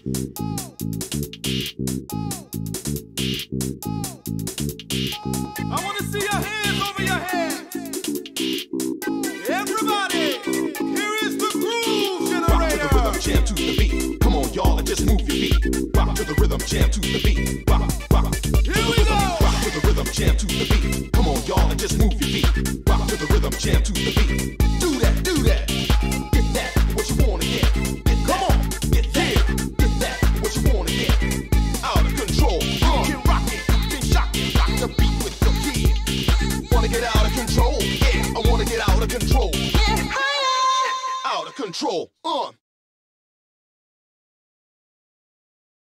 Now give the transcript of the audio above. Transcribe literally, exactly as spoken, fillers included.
I want to see your hands over your heads. Everybody, here is the groove generator. Rock to the rhythm, jam to the beat. Come on, y'all, and just move your feet. Rock to the rhythm, jam to the beat. Rock, rock. Here we go. Rock to the rhythm, jam to the beat. Come on, y'all, and just move your feet. Rock to the rhythm, jam to the beat. Do that, do that. Get that, what you wanna get. Get Come on, get that, get that, what you wanna get. Out of control, uh. Get rockin', get shockin', rock the beat with your kid. Wanna get out of control? Yeah, I wanna get out of control. Get higher. Out of control, uh.